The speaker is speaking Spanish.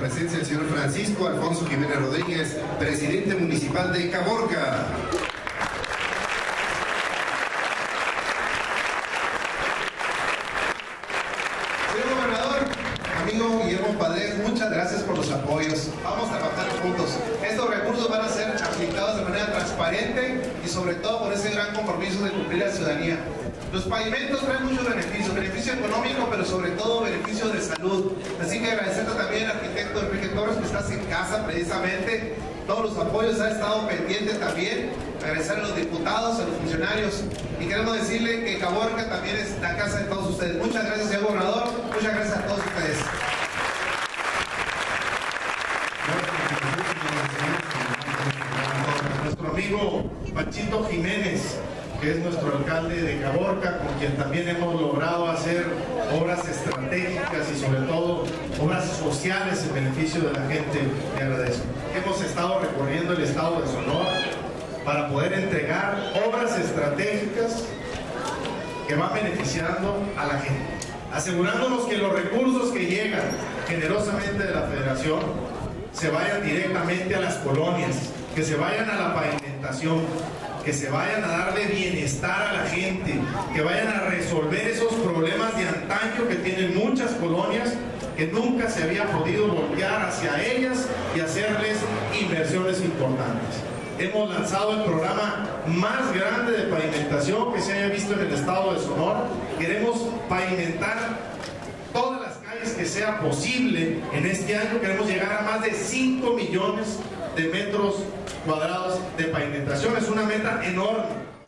presencia del señor Francisco Alfonso Jiménez Rodríguez, presidente municipal de Caborca. Señor gobernador, amigo Guillermo Padres, muchas gracias por los apoyos. Vamos a trabajar juntos. Estos recursos van a ser aplicados de manera transparente y sobre todo por ese gran compromiso de cumplir a la ciudadanía. Los pavimentos traen muchos beneficios, beneficio económico, pero sobre todo beneficio de salud. Así que agradecerte también al arquitecto Enrique Torres, que estás en casa precisamente. Todos los apoyos ha estado pendiente también. Agradecer a los diputados, a los funcionarios. Y queremos decirle que Caborca también es la casa de todos ustedes. Muchas gracias, señor gobernador. Muchas gracias a todos ustedes. Nuestro amigo Panchito Jiménez, que es nuestro alcalde de Caborca, con quien también hemos logrado hacer obras estratégicas y sobre todo obras sociales en beneficio de la gente. Le agradezco. Hemos estado recorriendo el estado de Sonora para poder entregar obras estratégicas que van beneficiando a la gente, asegurándonos que los recursos que llegan generosamente de la Federación se vayan directamente a las colonias, que se vayan a la pavimentación, que se vayan a darle bienestar a la gente, que vayan a resolver esos problemas de antaño que tienen muchas colonias, que nunca se había podido voltear hacia ellas y hacerles inversiones importantes. Hemos lanzado el programa más grande de pavimentación que se haya visto en el estado de Sonora. Queremos pavimentar todas las calles que sea posible en este año. Queremos llegar a más de 5 millones de metros cuadrados de pavimentación. Es una meta enorme.